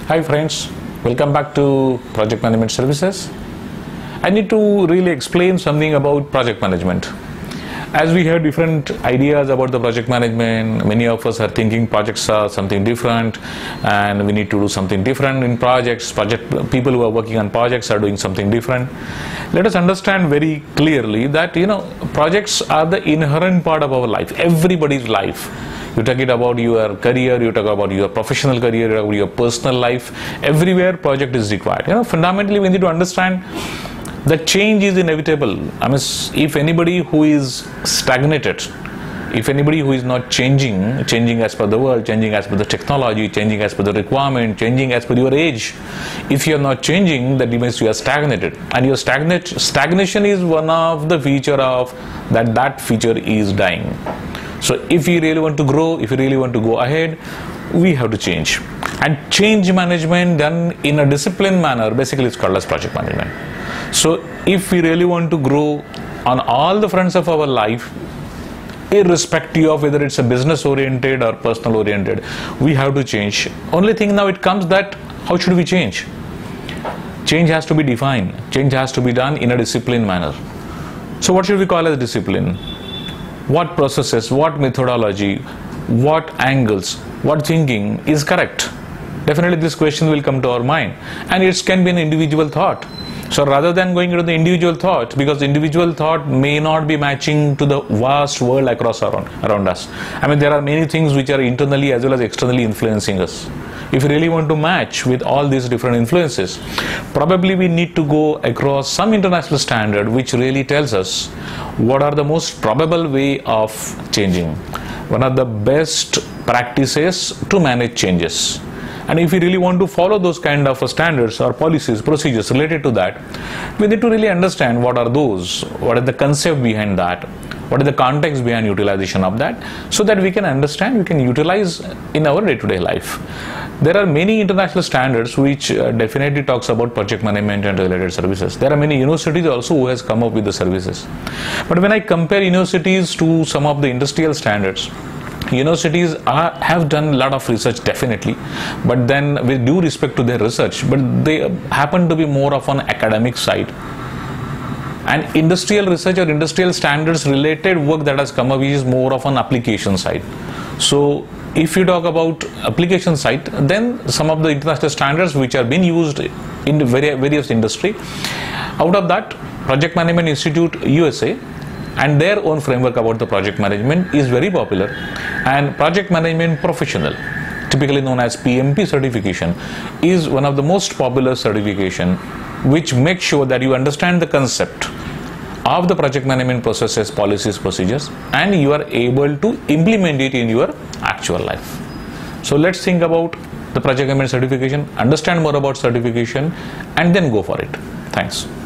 Hi friends, welcome back to Project Management Services. I need to really explain something about project management. As we hear different ideas about the project management, many of us are thinking projects are something different and we need to do something different in projects. People who are working on projects are doing something different. Let us understand very clearly that projects are the inherent part of our life, everybody's life. You talk it about your career, you talk about your professional career, you talk about your personal life, everywhere project is required. Fundamentally we need to understand that change is inevitable. I mean, if anybody who is stagnated, if anybody who is not changing as per the world, changing as per the technology, changing as per the requirement, changing as per your age, if you are not changing, that means you are stagnated. And your stagnation is one of the feature of that feature is dying. So if you really want to grow, if you really want to go ahead, we have to change. And change management done in a disciplined manner, basically it's called as project management. So if we really want to grow on all the fronts of our life, irrespective of whether it's a business oriented or personal oriented, we have to change. Only thing now it comes that how should we change? Change has to be defined. Change has to be done in a disciplined manner. So what should we call as discipline? What processes, what methodology, what angles, what thinking is correct? Definitely this question will come to our mind, and it can be an individual thought. So rather than going into the individual thought, because individual thought may not be matching to the vast world across around us. I mean, there are many things which are internally as well as externally influencing us. If you really want to match with all these different influences, probably we need to go across some international standard which really tells us what are the most probable way of changing. One of the best practices to manage changes. And if we really want to follow those kind of standards or policies, procedures related to that, we need to really understand what are those, what is the concept behind that, what is the context behind utilization of that, so that we can understand, we can utilize in our day-to-day life. There are many international standards which definitely talks about project management and related services. There are many universities also who has come up with the services. But when I compare universities to some of the industrial standards, universities have done a lot of research definitely, but then with due respect to their research, but they happen to be more of an academic side. And industrial research or industrial standards related work that has come up is more of an application side. So if you talk about application side, then some of the international standards which are being used in the various industry, out of that Project Management Institute USA and their own framework about the project management is very popular, and Project Management Professional, typically known as PMP certification, is one of the most popular certification which makes sure that you understand the concept of the project management processes, policies, procedures, and you are able to implement it in your actual life. So let's think about the project management certification, understand more about certification, and then go for it. Thanks.